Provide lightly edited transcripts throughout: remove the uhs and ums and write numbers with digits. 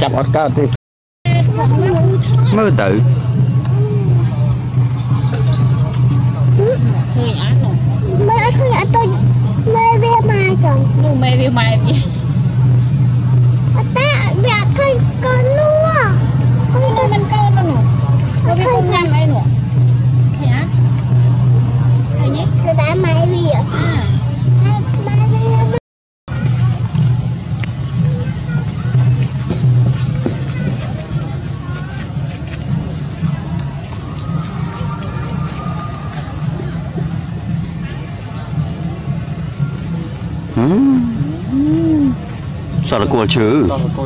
chặt ở cao thì mơ tự hơi ác rồi mẹ tôi đã tôi mê về mai chồng nu mê về mai vậy ta mẹ con luôn con mình con đâu nè có biết con nhăn ấy nè hay á hay nhé tôi đã mai về sao là cô chứ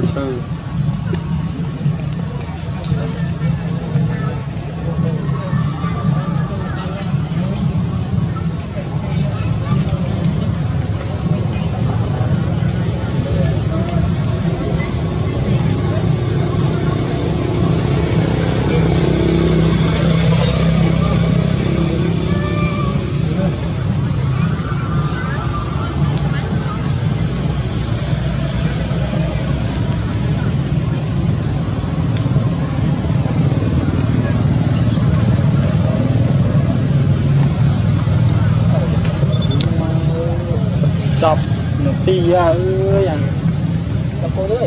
đọc tì ơi à đọc cô đấy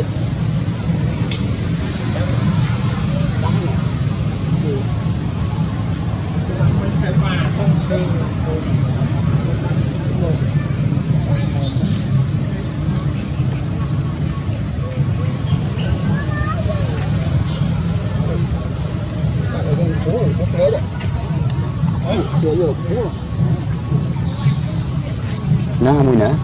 nó mùi nữa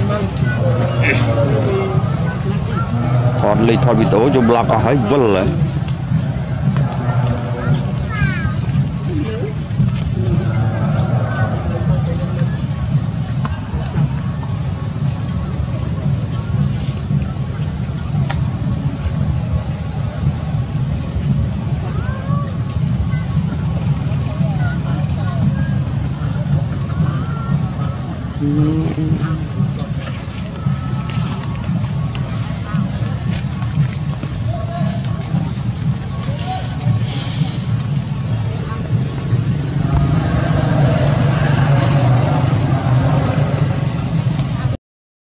còn lịch thôi bị tố cho block có hơi vứt lại